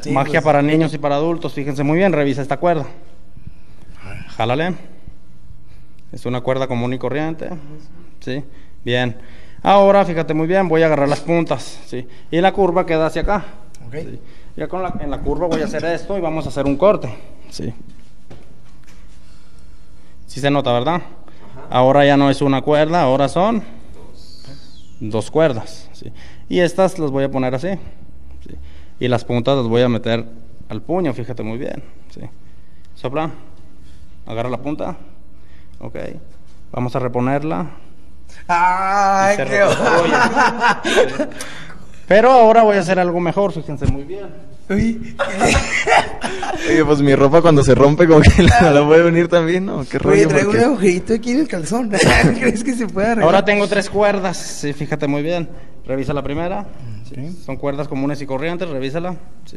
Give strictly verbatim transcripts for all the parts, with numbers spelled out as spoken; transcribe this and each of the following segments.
Sí, Magia pues, para niños y para adultos, fíjense muy bien, revisa esta cuerda. Jálale. Es una cuerda común y corriente. Sí, bien. Ahora, fíjate muy bien, voy a agarrar las puntas, ¿sí? Y la curva queda hacia acá. Okay. ¿Sí? Ya con la, en la curva voy a hacer esto y vamos a hacer un corte, ¿sí? Sí se nota, ¿verdad? Ajá. Ahora ya no es una cuerda, ahora son dos, dos cuerdas, ¿sí? Y estas las voy a poner así, ¿sí? Y las puntas las voy a meter al puño, fíjate muy bien, ¿sí? Sopla, agarra la punta, ok, vamos a reponerla. ¡Ay, qué ¿Sí? Pero ahora voy a hacer algo mejor, fíjense muy bien. Uy, Oye, pues mi ropa cuando se rompe como que la, la puede unir también, ¿no? Qué rollo. Oye, traigo porque... un agujerito aquí en el calzón. ¿Crees que se puede arreglar? Ahora tengo tres cuerdas, sí, fíjate muy bien. Revisa la primera. Sí. Son cuerdas comunes y corrientes, revísala. Sí.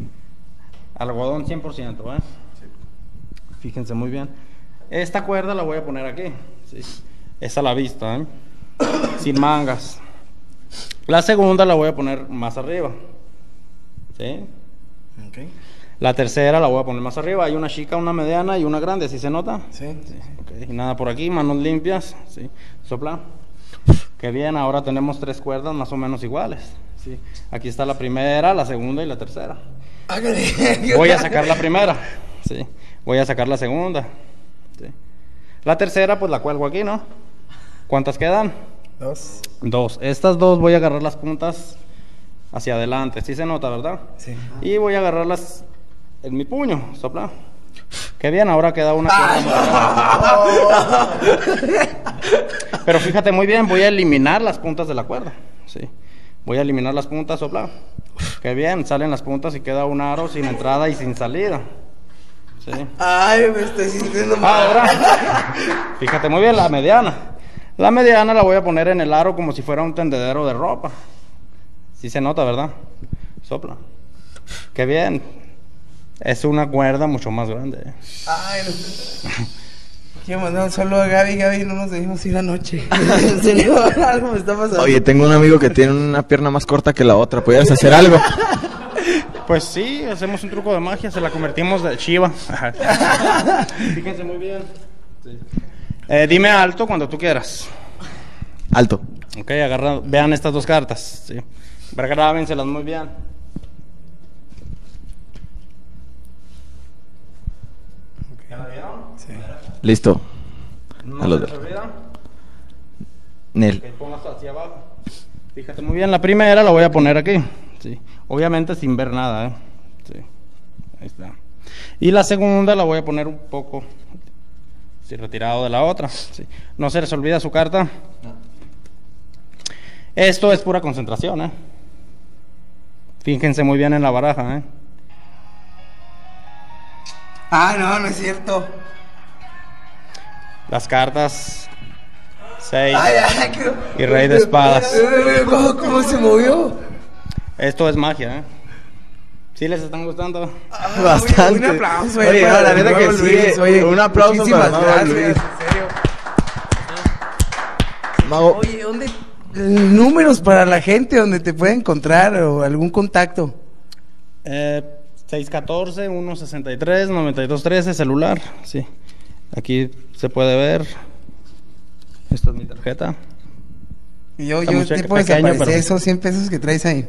Algodón cien por ciento, ¿eh? Sí. Fíjense muy bien. Esta cuerda la voy a poner aquí. Sí. Es a la vista, ¿eh? Sin mangas. La segunda la voy a poner más arriba. ¿Sí? Okay. La tercera la voy a poner más arriba. Hay una chica, una mediana y una grande, ¿sí se nota? Sí. Sí. Okay. Y nada por aquí, manos limpias. ¿Sí? Sopla. Qué bien, ahora tenemos tres cuerdas más o menos iguales. ¿Sí? Aquí está la primera, la segunda y la tercera. Voy a sacar la primera. ¿Sí? Voy a sacar la segunda. ¿Sí? La tercera pues la cuelgo aquí, ¿no? ¿Cuántas quedan? Dos. Dos. Estas dos voy a agarrar las puntas hacia adelante. ¿Sí se nota, verdad? Sí. Y voy a agarrarlas en mi puño. Sopla. Qué bien, ahora queda una cuerda. Pero fíjate muy bien, voy a eliminar las puntas de la cuerda. Sí. Voy a eliminar las puntas, sopla. Qué bien, salen las puntas y queda un aro sin entrada y sin salida. Sí. Ay, me estoy sintiendo mal. Ahora, fíjate muy bien, la mediana. La mediana la voy a poner en el aro como si fuera un tendedero de ropa. Sí se nota, ¿verdad? Sopla. Qué bien. Es una cuerda mucho más grande. Ay, no. Quiero mandar un saludo a Gaby. Gaby, no nos dejemos ir anoche. En serio, algo me está pasando. Oye, tengo un amigo que tiene una pierna más corta que la otra. ¿Podrías hacer algo? Pues sí, hacemos un truco de magia, se la convertimos de chiva. Fíjense muy bien. Sí. Eh, dime alto cuando tú quieras. Alto. Ok, agarra, vean estas dos cartas. Sí. Grábenselas muy bien. ¿Ya la vieron? Sí. Listo. No A los se de- les olvida. Nel. Ok, pongas hacia abajo. Fíjate muy bien, la primera la voy a poner aquí. Sí. Obviamente sin ver nada, ¿eh? Sí. Ahí está. Y la segunda la voy a poner un poco sí, retirado de la otra. Sí. No se les olvida su carta. No. Esto es pura concentración, ¿eh? Fíjense muy bien en la baraja, ¿eh? Ah, no, no es cierto. Las cartas seis Ay, ay, qué... y rey de espadas. ¿Cómo, cómo se movió? Esto es magia, ¿eh? ¿Sí les están gustando? Ah, Bastante. Un aplauso. Oye, para no, la neta que Mago sí. Luis, oye, Un aplauso muchísimas para Mago gracias, Luis. en serio. Mago, Oye, ¿dónde? Números para la gente donde te puede encontrar o algún contacto. Eh, seis uno cuatro, uno seis tres, nueve dos uno tres, celular. Sí. Aquí se puede ver. Esta es mi tarjeta. Y yo, Está yo muy te cheque- puedo pequeño, desaparecer pero- esos cien pesos que traes ahí.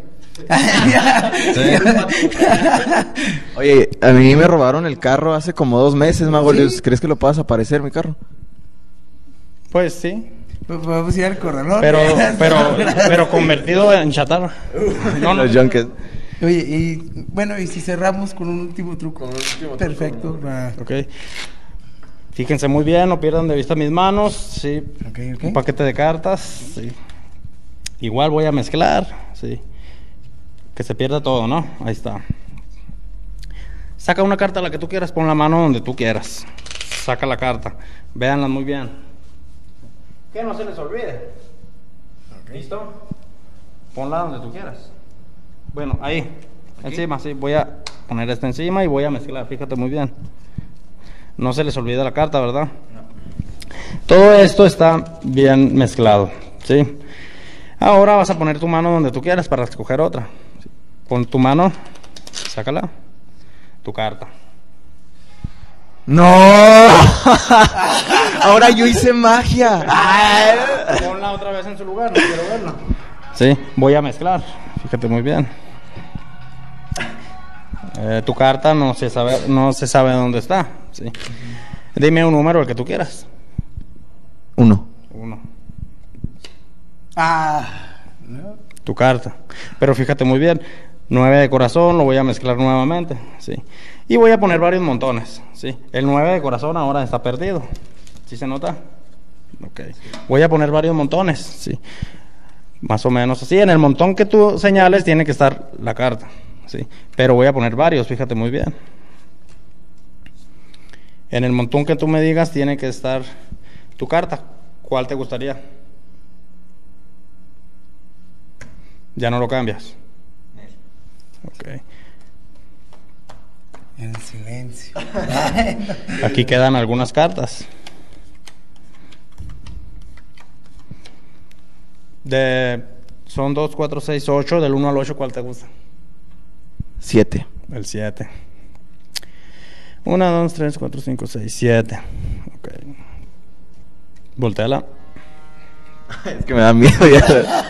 oye, a mí me robaron el carro hace como dos meses, Mago ¿Sí? Luis. ¿Crees que lo puedas aparecer, mi carro? Pues sí. Podemos ir al corralón. Pero, pero, pero convertido en chatarra. No, no. Los junkets. Oye, y bueno, y si cerramos con un último truco. Perfecto. Va. Ok. Fíjense muy bien, no pierdan de vista mis manos. Sí. Ok, ok. Un paquete de cartas. Sí. Igual voy a mezclar. Sí. Que se pierda todo, ¿no? Ahí está. Saca una carta, la que tú quieras, pon la mano donde tú quieras. Saca la carta. Véanla muy bien. Que no se les olvide. Okay. ¿Listo? Ponla donde tú quieras. Bueno, ahí. Aquí. Encima, sí. Voy a poner esta encima y voy a mezclar. Fíjate muy bien. No se les olvida la carta, ¿verdad? No. Todo esto está bien mezclado, ¿sí? Ahora vas a poner tu mano donde tú quieras para escoger otra. Pon tu mano Sácala. Tu carta. ¡No! Ahora yo hice magia. Ponla otra vez en su lugar, no quiero verla. Sí, voy a mezclar. Fíjate muy bien. Eh, tu carta no se sabe, no se sabe dónde está. Sí. Dime un número, el que tú quieras. Uno. Uno. Ah, no. Tu carta. Pero fíjate muy bien. Nueve de corazón, lo voy a mezclar nuevamente. Sí. Y voy a poner varios montones. Sí. El nueve de corazón ahora está perdido. ¿Sí se nota? Ok. Voy a poner varios montones. Sí. Más o menos así. En el montón que tú señales tiene que estar la carta. Sí. Pero voy a poner varios, fíjate muy bien. En el montón que tú me digas tiene que estar tu carta. ¿Cuál te gustaría? Ya no lo cambias. Ok. En silencio. Aquí quedan algunas cartas. De, son dos, cuatro, seis, ocho. Del uno al ocho, ¿cuál te gusta? Siete. El siete. uno, dos, tres, cuatro, cinco, seis, siete. Ok. Voltéala. Es que me da miedo ya.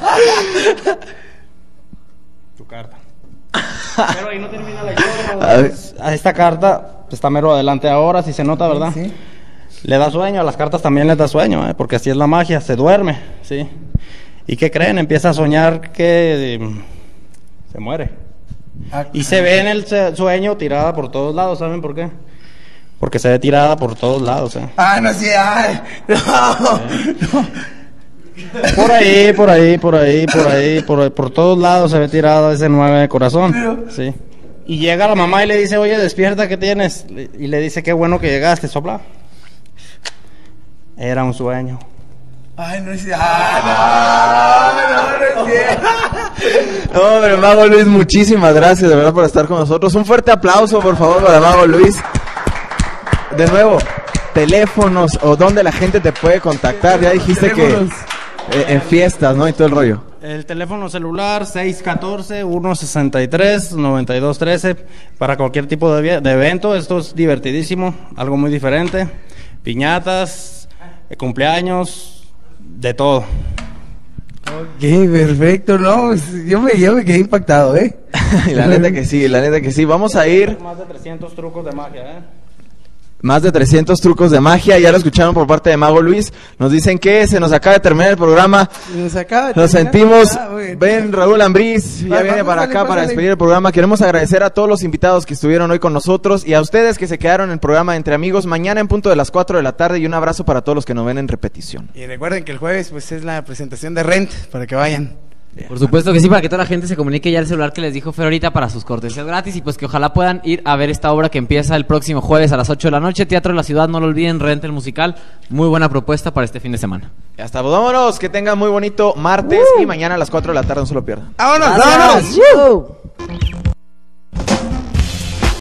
Tu carta. Pero ahí no termina la historia. A esta carta está mero adelante ahora, si se nota, ¿verdad? Sí. Le da sueño, a las cartas también les da sueño, ¿eh? Porque así es la magia, se duerme, ¿sí? ¿Y qué creen? Empieza a soñar que eh, se muere. Ah, Y se ve en el sueño tirada por todos lados, ¿saben por qué? Porque se ve tirada por todos lados, ¿eh? Ah, no, sí, ay, no, no. Por ahí, por ahí, por ahí, por ahí, por, por todos lados se ve tirado ese nueve de corazón, ¿sí? Y llega la mamá y le dice, oye, despierta, ¿qué tienes? Y le dice, qué bueno que llegaste, sopla. Era un sueño. Ay, no es ah, no, no, no es cierto. No, pero Mago Luis, muchísimas gracias de verdad por estar con nosotros. Un fuerte aplauso, por favor, para Mago Luis. De nuevo, teléfonos o dónde la gente te puede contactar. Ya dijiste que eh, en fiestas, ¿no? Y todo el rollo. El teléfono celular seis uno cuatro, uno seis tres, nueve dos uno tres para cualquier tipo de, de evento. Esto es divertidísimo, algo muy diferente. Piñatas, eh, cumpleaños, de todo. Ok, perfecto, no, pues, yo me, yo me quedé impactado, ¿eh? La neta que sí, la neta que sí. Vamos a ir. Más de trescientos trucos de magia, ¿eh? Más de trescientos trucos de magia, ya lo escucharon por parte de Mago Luis. Nos dicen que se nos acaba de terminar el programa. Nos acaba de Nos terminar. sentimos. Ah, bueno. Ven, Raúl Ambriz, ya Vale, viene vamos, para vale, acá para pásale. despedir el programa. Queremos agradecer a todos los invitados que estuvieron hoy con nosotros y a ustedes que se quedaron en el programa Entre Amigos mañana en punto de las cuatro de la tarde, y un abrazo para todos los que nos ven en repetición. Y recuerden que el jueves pues es la presentación de Rent, para que vayan. Por supuesto que sí, para que toda la gente se comunique ya el celular que les dijo Fer ahorita para sus cortesías gratis, y pues que ojalá puedan ir a ver esta obra que empieza el próximo jueves a las ocho de la noche, Teatro de la Ciudad, no lo olviden, Rent el musical, muy buena propuesta para este fin de semana. Ya está, pues vámonos, que tengan muy bonito martes y mañana a las cuatro de la tarde, no se lo pierdan. ¡Vámonos, Gracias. vámonos! ¡Woo!